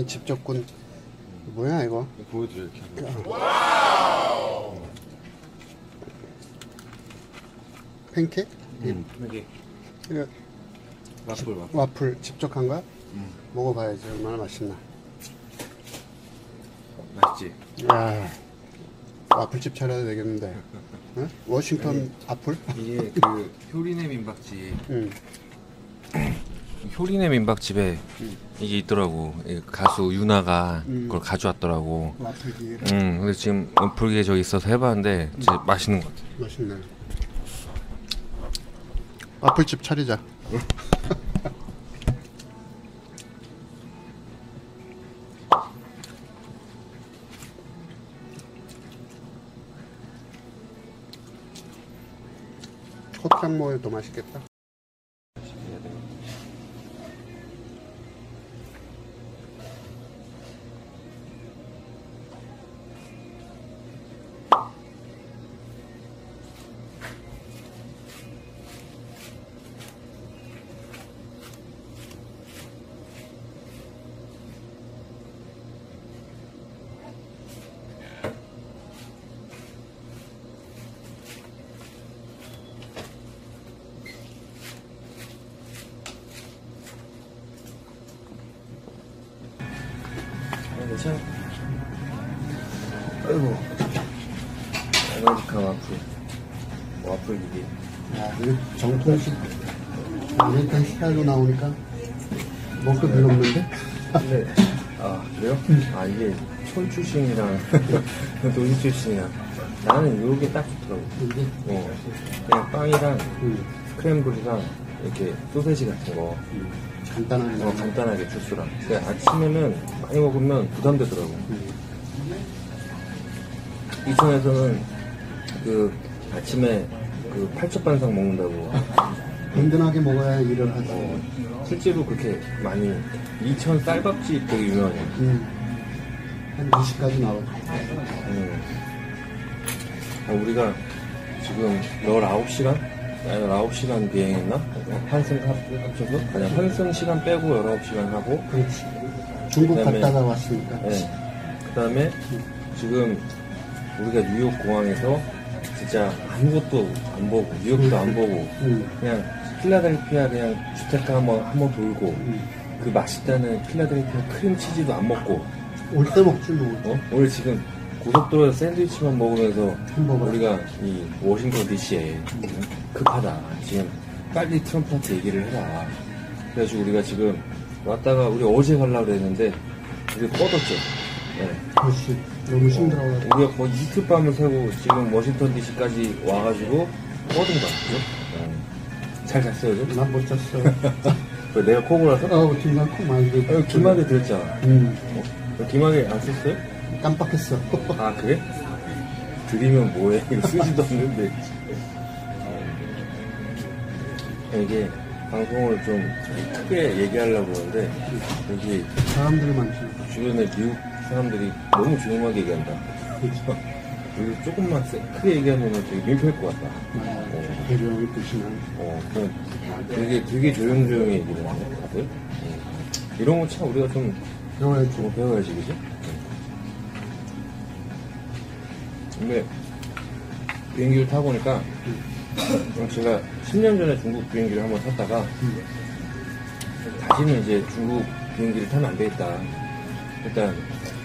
아니 집적군. 뭐야 이거? 보여드려 이렇게. 팬케이크? 이게 이거 와플. 와플 집적한 거야? 먹어봐야지 얼마나 맛있나. 맛있지? 야, 와플집 차려야 되겠는데. 응? 워싱턴 와플? 이게 그 효리네 민박집. 효리네 민박집에 이게 있더라고. 가수 유나가 그걸 가져왔더라고. 와플기. 근데 지금 어플기에 저기 있어서 해봤는데 진짜 맛있는 것 같아. 맛있네. 와플집 차리자. 콧장 먹어도 맛있겠다. 괜찮아. 아이고. 아메리칸 와플 기계. 야, 이거 정통식 아메리칸 스타일로 나오니까 먹기 별로 없는데? 근데 그래요? 이게 촌 출신이랑 도시 출신이랑 나는 요게 딱 좋더라고. 이게? 그냥 빵이랑 스크램블이랑 이렇게 소세지 같은 거 간단하게. 간단하게 주스랑. 근데 아침에는 많이 먹으면 부담되더라고. 이천에서는 그 아침에 그 팔첩반상 먹는다고. 든든하게 먹어야 일을 하지. 실제로 그렇게 많이 이천 쌀밥집 되게 유명하죠. 한 20까지 나오죠. 우리가 지금 19시간? 19시간 비행했나? 환승 합쳐서? 아니, 환승 시간 빼고 19시간 하고. 그렇지. 중국 그다음에, 갔다가 왔으니까. 네. 그 다음에 지금 우리가 뉴욕 공항에서 진짜 아무것도 안 보고, 뉴욕도 안 보고, 그냥 필라델피아 그냥 주택가 한번 돌고, 그 맛있다는 필라델피아 크림치즈도 안 먹고. 올 때 먹지 뭐. 오늘 지금 고속도로에서 샌드위치만 먹으면서 햄버거. 우리가 이 워싱턴 DC에 급하다. 지금 빨리 트럼프한테 얘기를 해라. 그래가지고 우리가 지금 왔다가 우리 어제 가려고 그랬는데 우리 뻗었죠. 네. 그렇지. 너무 힘들어요. 우리가 거의 이틀 밤을 새고 지금 워싱턴 DC까지 와가지고 뻗은 거 같죠? 잘 잤어요, 요즘? 난 못 잤어. 왜 내가 코 골아서? 뒷날 코 많이 들고. 귀마개 들었잖아. 귀마개 안 썼어요? 깜빡했어. 아, 그래? 드리면 뭐해? 이거 쓰지도 않는데. 이게 방송을 좀 크게 얘기하려고 그러는데, 여기 사람들이 많지. 주변에 미국 사람들이 너무 조용하게 얘기한다. 그렇죠. 여기 조금만 크게 얘기하면 되게 민폐일 것 같다. 대령이 드시면. 되게 조용조용히 얘기를 하네, 다들. 이런 거 참 우리가 좀 배워야지, 그죠? 근데 비행기를 타고 보니까 제가 10년 전에 중국 비행기를 한번 탔다가 다시는 이제 중국 비행기를 타면 안 되겠다. 일단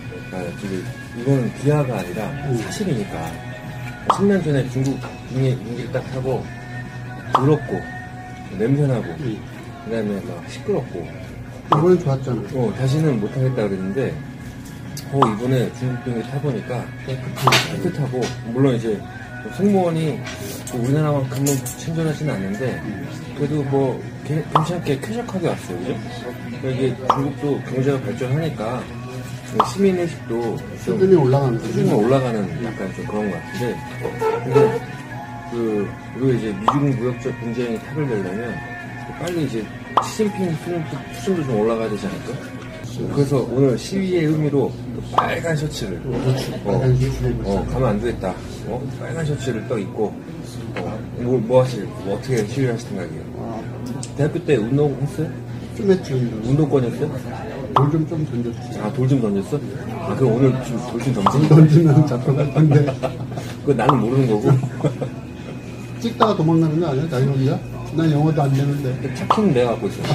이건 비하가 아니라 사실이니까 10년 전에 중국 비행기를 딱 타고 더럽고 냄새나고 그 다음에 막 시끄럽고 이번엔 좋았잖아. 다시는 못 타겠다 그랬는데 이번에 중국 비행기 타보니까 깨끗하고, 물론 이제 승무원이 우리나라만큼은 친절하진 않는데, 그래도 뭐, 괜찮게 쾌적하게 왔어요, 그죠? 그러니까 이게 중국도 경제가 발전하니까, 시민의식도 수준이 올라가는 거지. 수준이 올라가는 약간 좀 그런 것 같은데, 근데, 우리가 이제 미중 무역적 분쟁이 탑을 내려면, 빨리 이제 시진핑 수준도 좀 올라가야 되지 않을까? 그래서 오늘 시위의 의미로 빨간 셔츠를 가면 안 되겠다. 빨간 셔츠를 또 입고 뭐 어떻게 시위를 하실 생각이에요? 대학교 때 운동 했어요? 좀 했지. 운동권 했어요? 돌 좀 던져주세요. 아, 돌 좀 던졌어? 아, 그럼 오늘 좀 돌 좀 던져? 던지면 잡혀갈 건데. 그거 나는 모르는 거고. 찍다가 도망가는 거 아니야? 자기혼자? 난 영어도 안 되는데. 차키는 내가 갖고 있어.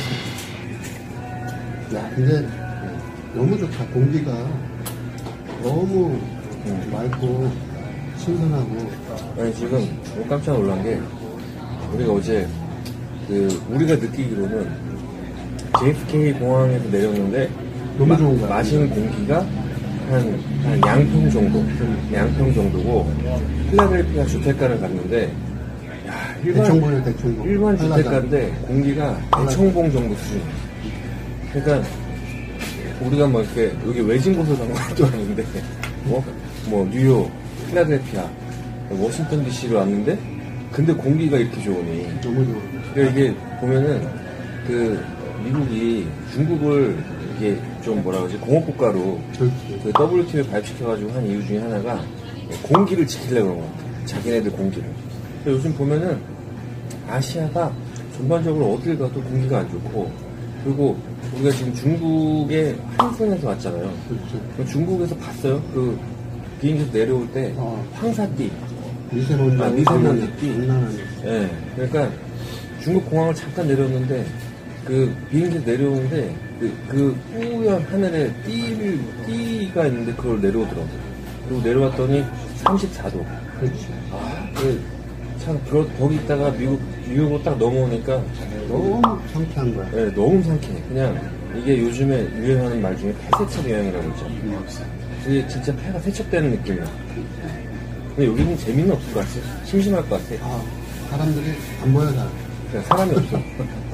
야, 근데 너무 좋다. 공기가 너무 맑고 신선하고. 아니, 지금 너무 깜짝 놀란 게, 우리가 어제, 우리가 느끼기로는 JFK 공항에서 내렸는데, 너무 좋은 거야. 마시는 공기가 한 양평 정도, 양평 정도고, 필라델피아 주택가를 갔는데, 야, 대청봉이야, 대청봉. 일반 한라산. 주택가인데 공기가 대청봉 정도 수준. 그러니까 우리가 뭐 이렇게 여기 외진 곳을 간 것도 아닌데, 뭐 뉴욕, 필라델피아, 워싱턴 DC로 왔는데, 근데 공기가 이렇게 좋으니. 너무 좋아. 그러니까 이게 보면은 미국이 중국을 이게 좀 뭐라 그러지, 공업국가로 그렇지. WTO에 가입시켜가지고 한 이유 중에 하나가 공기를 지키려고 그런 것 같아. 자기네들 공기를. 요즘 보면은 아시아가 전반적으로 어딜 가도 공기가 안 좋고, 그리고 우리가 지금 중국의 한성에서 왔잖아요. 그렇죠. 중국에서 봤어요? 비행기에서 내려올 때 황사띠, 미세먼지. 미세먼지띠. 장난 아니야. 예. 그러니까 중국 공항을 잠깐 내렸는데 비행기에서 내려오는데 뿌연 하늘에 띠가 있는데 그걸 내려오더라고. 그리고 내려왔더니 34도. 그렇지. 참 거기 있다가 미국으로 딱 넘어오니까 너무 상쾌한 거야. 네, 너무 상쾌해. 그냥 이게 요즘에 유행하는 말 중에 폐세척 유행이라고 있죠. 이게 진짜 폐가 세척되는 느낌이야. 근데 여기는 재미는 없을 것 같아. 심심할 것 같아. 사람들이 안 보여, 잘. 그냥 사람이 없어.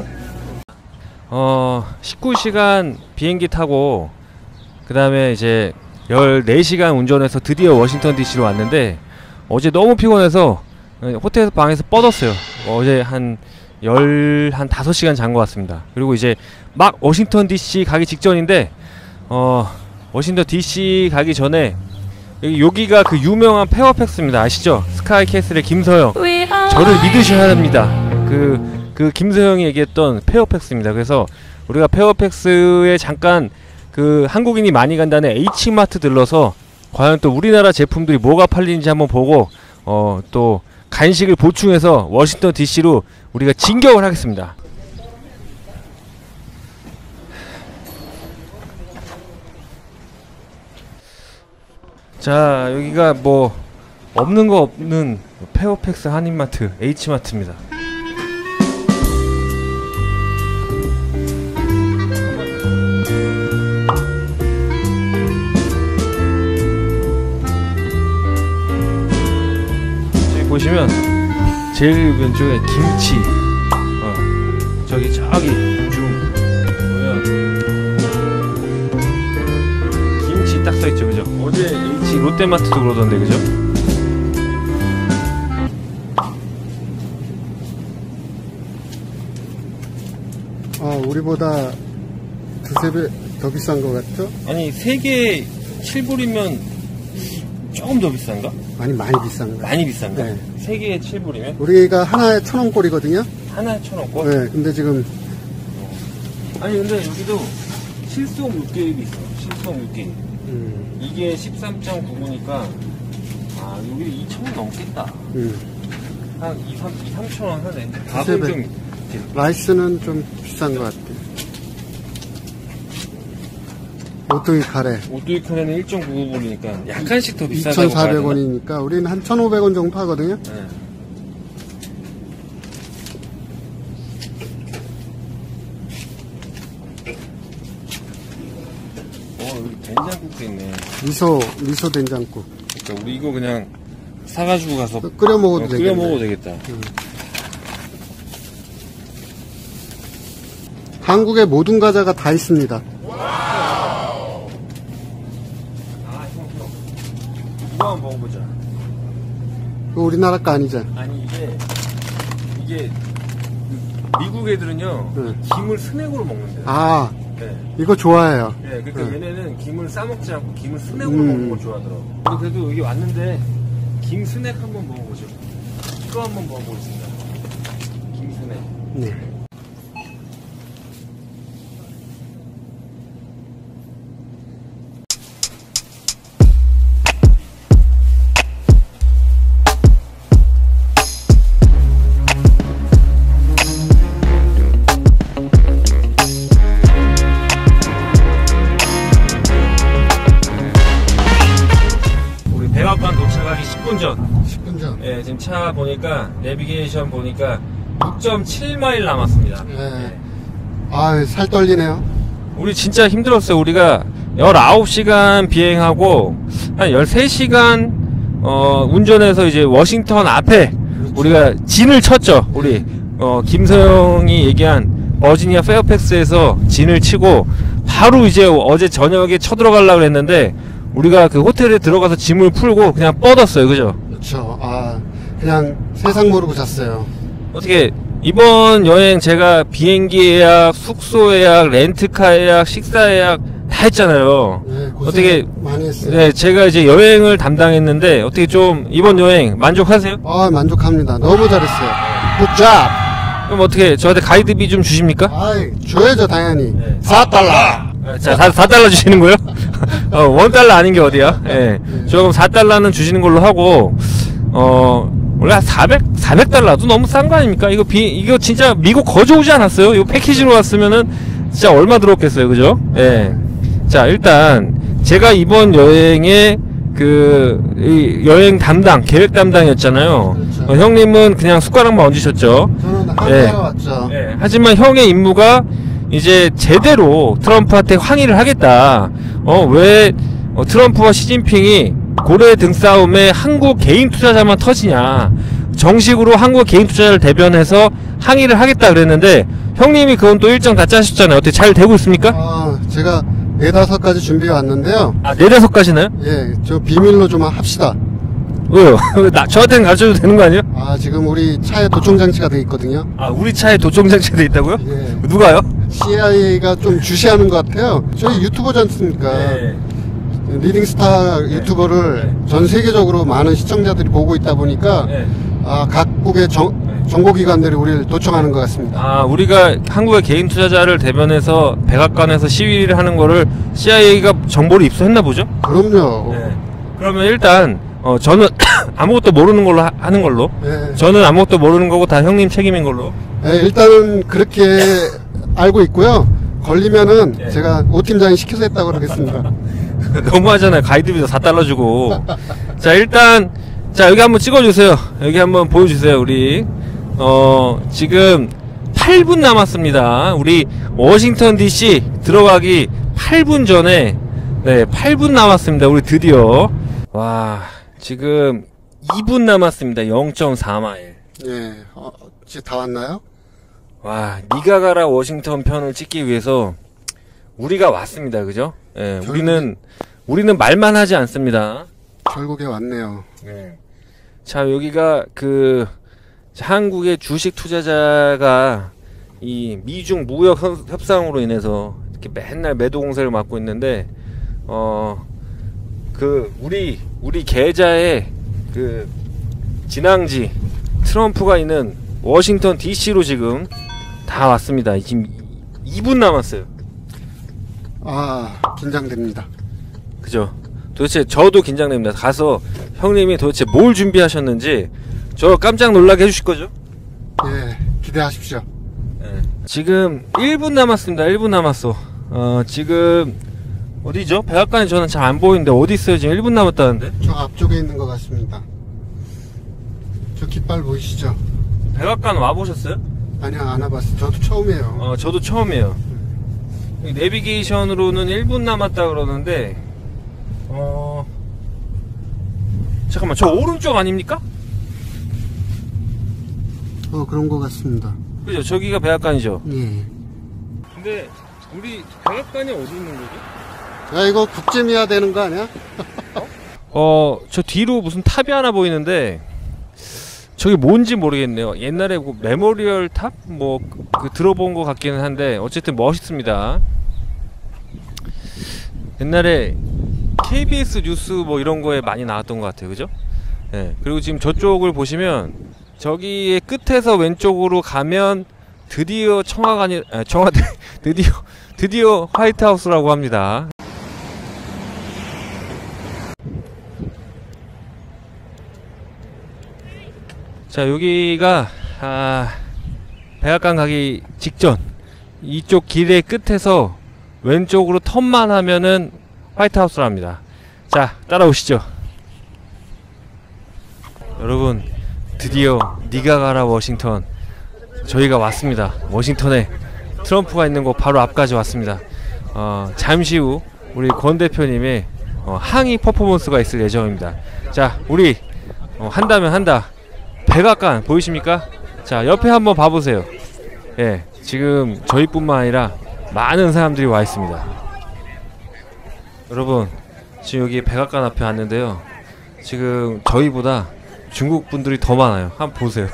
19시간 비행기 타고 그 다음에 이제 14시간 운전해서 드디어 워싱턴 DC로 왔는데, 어제 너무 피곤해서 호텔 방에서 뻗었어요. 어제 한 5시간 잔 것 같습니다. 그리고 이제 막 워싱턴 DC 가기 직전인데, 워싱턴 DC 가기 전에 여기가 그 유명한 페어팩스입니다. 아시죠? 스카이 캐슬의 김서영. 저를 믿으셔야 합니다. 그 김서영이 얘기했던 페어팩스입니다. 그래서 우리가 페어팩스에 잠깐 한국인이 많이 간다는 H마트 들러서 과연 또 우리나라 제품들이 뭐가 팔리는지 한번 보고, 또 간식을 보충해서 워싱턴 DC로 우리가 진격을 하겠습니다. 자, 여기가 뭐 없는 거 없는 페어팩스 한인마트 H마트입니다. 저기 보시면 제일 왼쪽에 김치, 저기 보면 김치 딱 써있죠, 그죠? 어제 H 롯데마트도 그러던데, 그죠? 우리보다 두세 배 더 비싼 것 같죠? 아니, 3개 7불이면 조금 더 비싼가? 아니, 많이 비싼 거. 많이 비싼가? 네. 3개에 7불이면? 우리가 하나에 1,000원꼴이거든요? 하나에 1,000원꼴? 네, 근데 지금. 아니, 근데 여기도 실속 육개입이 있어요. 실속 육개입. 이게 13.99니까, 여기 2,000원 넘겠다. 한 3,000원 하네. 밥은 좀. 라이스는 좀 비싼 것 같아. 오뚜기 카레. 오뚜기 카레는 1.99불이니까 약간씩 더 비싸다고 2,400원이니까 우리는 한 1,500원 정도 하거든요. 네. 여기 된장국도 있네. 미소 된장국. 그러니까 우리 이거 그냥 사가지고 가서 끓여 먹어도 되겠네. 끓여 먹어도 되겠다. 한국의 모든 과자가 다 있습니다. 이거 한번 먹어보자. 우리나라 거 아니잖아. 아니, 이게 미국 애들은요, 김을 스낵으로 먹는데요. 네. 이거 좋아해요. 네, 그러니까 얘네는 김을 싸먹지 않고 김을 스낵으로 먹는 걸 좋아하더라고. 그래도 여기 왔는데 김 스낵 한번 먹어보죠. 이거 한번 먹어보겠습니다. 김 스낵. 네. 지금 차 보니까 내비게이션 보니까 6.7마일 남았습니다. 네. 아, 살 떨리네요. 우리 진짜 힘들었어요. 우리가 19시간 비행하고 한 13시간 운전해서 이제 워싱턴 앞에 우리가 진을 쳤죠. 우리 김서영이 얘기한 버지니아 페어팩스에서 진을 치고 바로 이제 어제 저녁에 쳐들어가려고 했는데 우리가 그 호텔에 들어가서 짐을 풀고 그냥 뻗었어요. 그죠? 그렇죠. 아, 그냥 세상 모르고 잤어요. 어떻게 이번 여행 제가 비행기 예약, 숙소 예약, 렌트카 예약, 식사 예약 다 했잖아요. 네, 고생 어떻게 많이 했어요. 네, 제가 이제 여행을 담당했는데 어떻게 좀 이번 여행 만족하세요? 아, 만족합니다. 너무 잘했어요. 굿잡. 그럼 어떻게 저한테 가이드비 좀 주십니까? 아이, 줘야죠, 당연히. 네. 4달러. 자, 4달러 주시는 거예요? $1 아닌 게 어디야? 예. 저 그럼 4달러는 주시는 걸로 하고, 원래 한 400달러도 너무 싼 거 아닙니까? 이거 진짜 미국 거저 오지 않았어요? 이거 패키지로 왔으면은 진짜 얼마 들었겠어요, 그죠? 예. 자, 일단, 제가 이번 여행에 이 여행 담당, 계획 담당이었잖아요. 그렇죠. 형님은 그냥 숟가락만 얹으셨죠? 저는 한 예. 달러 왔죠. 예. 하지만 형의 임무가 이제 제대로 트럼프한테 항의를 하겠다. 왜 트럼프와 시진핑이 고래 등싸움에 한국 개인 투자자만 터지냐. 정식으로 한국 개인 투자자를 대변해서 항의를 하겠다 그랬는데 형님이 그건 또 일정 다 짜셨잖아요. 어떻게 잘 되고 있습니까? 아, 제가 4-5가지 준비해 왔는데요. 아, 4-5가지나요? 예, 저 비밀로 좀 합시다. 왜요? 저한테는 가르쳐도 되는 거 아니에요? 아, 지금 우리 차에 도청장치가 돼 있거든요. 아, 우리 차에 도청장치가 돼 있다고요? 예. 누가요? CIA가 좀 주시하는 것 같아요. 저희 유튜버지 않습니까? 네. 리딩스타 유튜버를 전 세계적으로 많은 시청자들이 보고 있다 보니까 네. 각국의 정보기관들이 우리를 도청하는 것 같습니다. 아, 우리가 한국의 개인 투자자를 대변해서 백악관에서 시위를 하는 거를 CIA가 정보를 입수했나 보죠? 그럼요. 네. 그러면 일단 저는 아무것도 모르는 걸로 하는 걸로. 네. 저는 아무것도 모르는 거고 다 형님 책임인 걸로. 네, 일단은 그렇게 알고 있고요. 걸리면은 네. 제가 오 팀장이 시켜서 했다고 그러겠습니다. 너무하잖아요. 가이드비도 4달러 주고. 자, 일단 자, 여기 한번 찍어주세요. 여기 한번 보여주세요. 우리 지금 8분 남았습니다. 우리 워싱턴 DC 들어가기 8분 전에 8분 남았습니다. 우리 드디어 와, 지금 2분 남았습니다. 0.4마일. 예, 이제 다 왔나요? 와, 니가 가라 워싱턴 편을 찍기 위해서 우리가 왔습니다. 그죠? 예, 우리는 말만 하지 않습니다. 결국에 왔네요. 네. 자, 여기가 한국의 주식 투자자가 이 미중 무역 협상으로 인해서 이렇게 맨날 매도 공세를 맡고 있는데 우리 계좌의 진앙지 트럼프가 있는 워싱턴 DC로 지금 다 왔습니다. 지금 2분 남았어요. 아, 긴장됩니다. 그죠? 도대체 저도 긴장됩니다. 가서 형님이 도대체 뭘 준비하셨는지 저 깜짝 놀라게 해주실 거죠? 예, 기대하십시오. 네. 지금 1분 남았습니다. 1분 남았어. 지금 어디죠? 백악관에 저는 잘 안 보이는데 어디 있어요? 지금 1분 남았다는데? 저 앞쪽에 있는 것 같습니다. 저 깃발 보이시죠? 백악관 와보셨어요? 아니요, 안 와봤어요. 저도 처음이에요. 저도 처음이에요. 여기 내비게이션으로는 1분 남았다 그러는데 잠깐만, 저 오른쪽 아닙니까? 그런 것 같습니다. 그죠? 저기가 백악관이죠? 예. 근데 우리 백악관이 어디 있는 거죠? 야, 이거 국제미화 되는 거 아니야? 저 뒤로 무슨 탑이 하나 보이는데 저게 뭔지 모르겠네요. 옛날에 메모리얼 탑? 들어본 것 같기는 한데 어쨌든 멋있습니다. 옛날에 KBS 뉴스 이런 거에 많이 나왔던 것 같아요. 그죠? 네. 그리고 지금 저쪽을 보시면 저기의 끝에서 왼쪽으로 가면 드디어 청와대 드디어 화이트하우스라고 합니다. 자, 여기가 백악관 가기 직전 이쪽 길의 끝에서 왼쪽으로 턴만 하면은 화이트하우스랍니다. 자, 따라오시죠. 여러분, 드디어 니가 가라 워싱턴, 저희가 왔습니다. 워싱턴에 트럼프가 있는 곳 바로 앞까지 왔습니다. 잠시 후 우리 권 대표님의 항의 퍼포먼스가 있을 예정입니다. 자, 우리 한다면 한다. 백악관 보이십니까? 자, 옆에 한번 봐보세요. 예, 지금 저희뿐만 아니라 많은 사람들이 와 있습니다. 여러분, 지금 여기 백악관 앞에 왔는데요. 지금 저희보다 중국 분들이 더 많아요. 한번 보세요.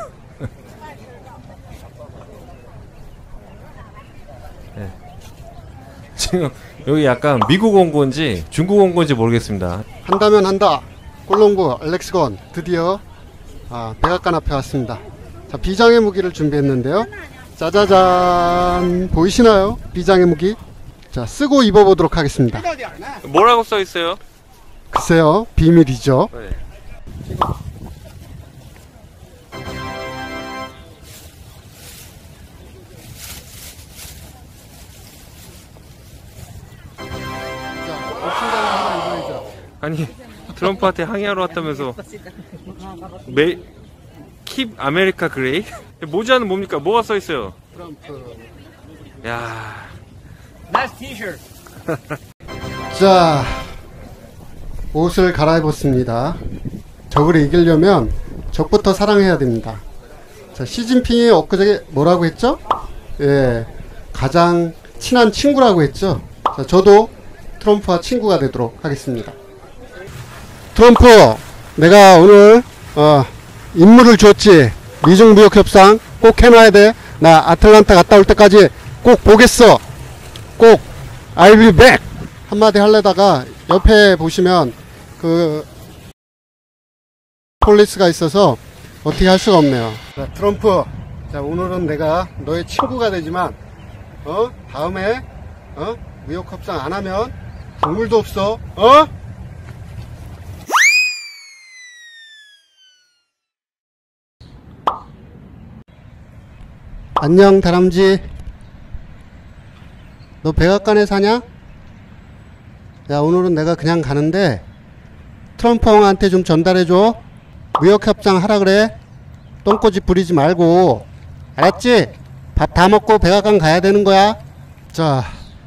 예. 지금 여기 약간 미국 온 건지 중국 온 건지 모르겠습니다. 한다면 한다. 꼴롱구 알렉스건 드디어 백악관 앞에 왔습니다. 자, 비장의 무기를 준비했는데요. 짜자잔, 보이시나요? 비장의 무기. 자, 쓰고 입어보도록 하겠습니다. 뭐라고 써 있어요? 글쎄요, 비밀이죠. 네. 자, 옵션을 하나 입어야죠. 아니, 트럼프한테 항의하러 왔다면서 Keep America Great? 모자는 뭡니까? 뭐가 써 있어요? 트럼프. 야, 자, 옷을 갈아입었습니다. 적을 이기려면 적부터 사랑해야 됩니다. 자, 시진핑이 엊그제 뭐라고 했죠? 예, 가장 친한 친구라고 했죠. 자, 저도 트럼프와 친구가 되도록 하겠습니다. 트럼프, 내가 오늘 임무를 줬지. 미중 무역 협상 꼭 해놔야 돼. 나 아틀란타 갔다 올 때까지 꼭 보겠어. 꼭 I'll be back 한마디 하려다가 옆에 보시면 그 폴리스가 있어서 어떻게 할 수가 없네요. 자, 트럼프, 자, 오늘은 내가 너의 친구가 되지만 다음에 무역 협상 안 하면 국물도 없어. 안녕 다람쥐. 너 백악관에 사냐? 야, 오늘은 내가 그냥 가는데 트럼프 형한테 좀 전달해줘. 무역협상 하라 그래. 똥꼬집 부리지 말고. 알았지? 밥 다 먹고 백악관 가야 되는 거야. 자,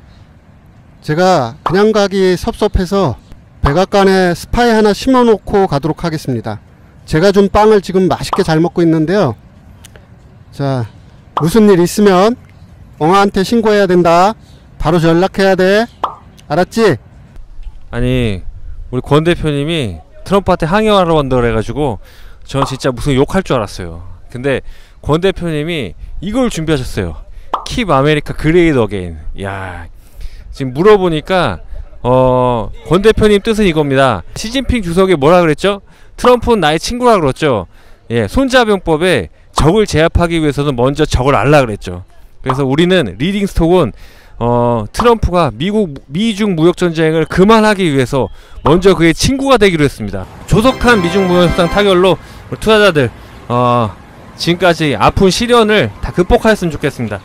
제가 그냥 가기 섭섭해서 백악관에 스파이 하나 심어놓고 가도록 하겠습니다. 제가 준 빵을 지금 맛있게 잘 먹고 있는데요. 자, 무슨 일 있으면 엉아한테 신고해야 된다. 바로 연락해야 돼. 알았지? 아니, 우리 권 대표님이 트럼프한테 항의하러 온다 그래가지고 전 진짜 무슨 욕할 줄 알았어요. 근데 권 대표님이 이걸 준비하셨어요. Keep America Great Again. 야, 지금 물어보니까 권 대표님 뜻은 이겁니다. 시진핑 주석이 뭐라 그랬죠? 트럼프는 나의 친구라 그랬죠. 예, 손자병법에 적을 제압하기 위해서는 먼저 적을 알라 그랬죠. 그래서 우리는 리딩 스톡은 트럼프가 미중 무역 전쟁을 그만하기 위해서 먼저 그의 친구가 되기로 했습니다. 조속한 미중 무역 협상 타결로 우리 투자자들 지금까지 아픈 시련을 다 극복하였으면 좋겠습니다.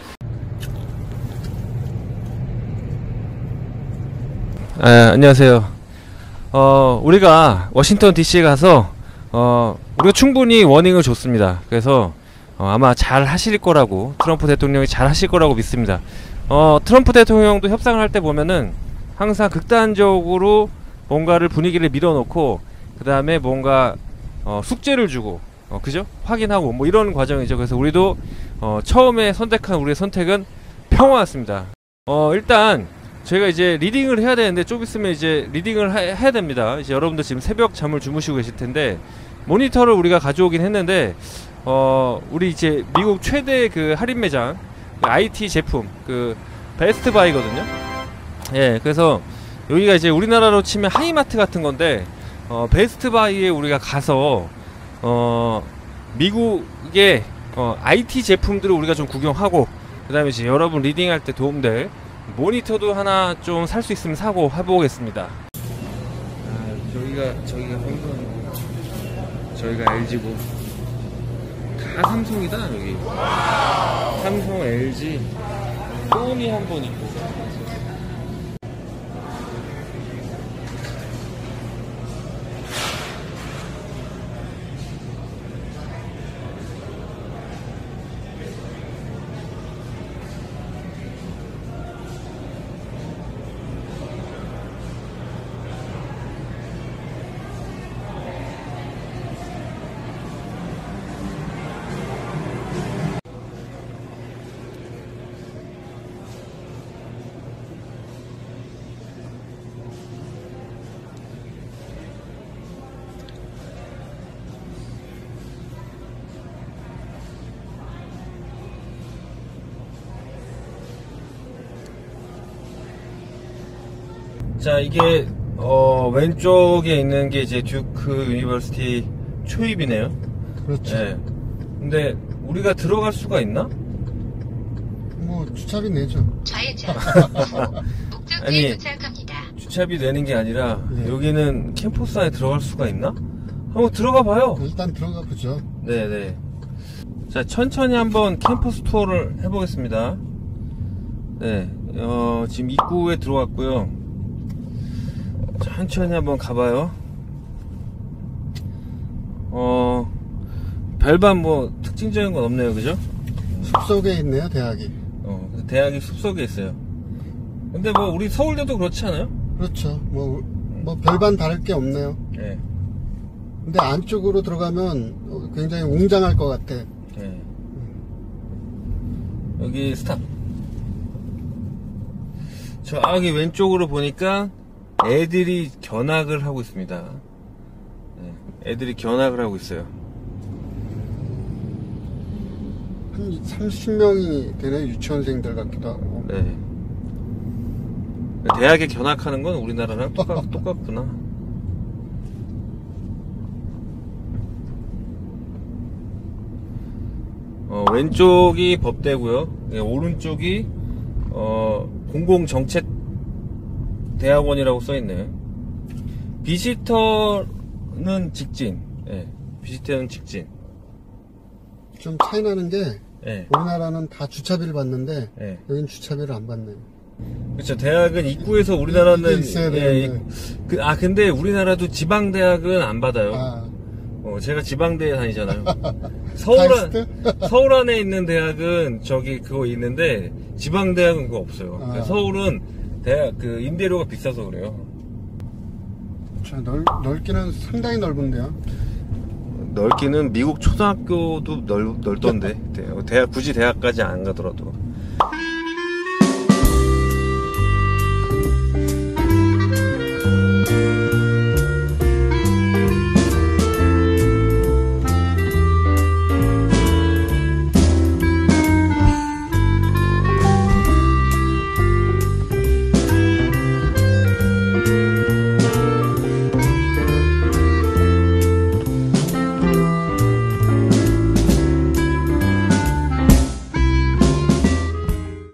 안녕하세요. 우리가 워싱턴 DC에 가서 우리가 충분히 워닝을 줬습니다. 그래서 아마 잘 하실 거라고, 트럼프 대통령이 잘 하실 거라고 믿습니다. 트럼프 대통령도 협상을 할 때 보면은 항상 극단적으로 뭔가를 분위기를 밀어놓고 그 다음에 뭔가 숙제를 주고 그죠? 확인하고 뭐 이런 과정이죠. 그래서 우리도 처음에 선택한 우리의 선택은 평화였습니다. 일단 저희가 이제 리딩을 해야 되는데 좀 있으면 이제 리딩을 해야 됩니다. 이제 여러분들 지금 새벽 잠을 주무시고 계실 텐데 모니터를 우리가 가져오긴 했는데 우리 이제 미국 최대 그 할인 매장 IT 제품 그 베스트바이거든요. 예, 그래서 여기가 이제 우리나라로 치면 하이마트 같은 건데 베스트바이에 우리가 가서 미국의 IT 제품들을 우리가 좀 구경하고 그 다음에 이제 여러분 리딩할 때 도움될 모니터도 하나 좀 살 수 있으면 사고 해보겠습니다. 저기가 삼성이고 저희가 LG고 다 삼성이다. 여기 삼성, LG, 소니 한 번 있고. 자, 이게 왼쪽에 있는 게 이제 듀크 유니버시티 초입이네요. 그렇죠. 네. 근데 우리가 들어갈 수가 있나? 뭐 주차비 내죠. 좌회전. 목적지에 아니, 도착합니다. 주차비 내는 게 아니라 예. 여기는 캠퍼스 안에 들어갈 수가 있나? 한번 들어가 봐요. 일단 들어가 보죠. 네네. 자, 천천히 한번 캠퍼스 투어를 해보겠습니다. 네, 지금 입구에 들어왔고요. 천천히 한번 가봐요. 별반 뭐 특징적인 건 없네요, 그죠? 숲속에 있네요, 대학이. 근데 대학이 숲속에 있어요. 근데 뭐 우리 서울대도 그렇지 않아요? 그렇죠. 뭐 별반 다를 게 없네요. 네. 근데 안쪽으로 들어가면 굉장히 웅장할 것 같아. 네. 여기 스탑. 저기 왼쪽으로 보니까 애들이 견학을 하고 있습니다. 네. 애들이 견학을 하고 있어요. 한 30명이 되네, 유치원생들 같기도 하고. 네. 대학에 견학하는 건 우리나라랑 똑같구나. 왼쪽이 법대고요. 예, 오른쪽이 공공정책대학원이라고 써있네요. 비지터는 직진. 예, 비지터는 직진. 좀 차이 나는 게 예, 우리나라는 다 주차비를 받는데 예. 여긴 주차비를 안 받네요. 그렇죠. 대학은 입구에서 우리나라는 이게 있어야 되는데. 근데 우리나라도 지방대학은 안 받아요. 아, 제가 지방대에 다니잖아요. 카이스트? 서울 안에 있는 대학은 저기 그거 있는데 지방대학은 그거 없어요. 아. 그러니까 서울은 대학 그 임대료가 비싸서 그래요. 넓기는 상당히 넓은데요. 넓기는 미국 초등학교도 넓던데. 대학 굳이 대학까지 안 가더라도.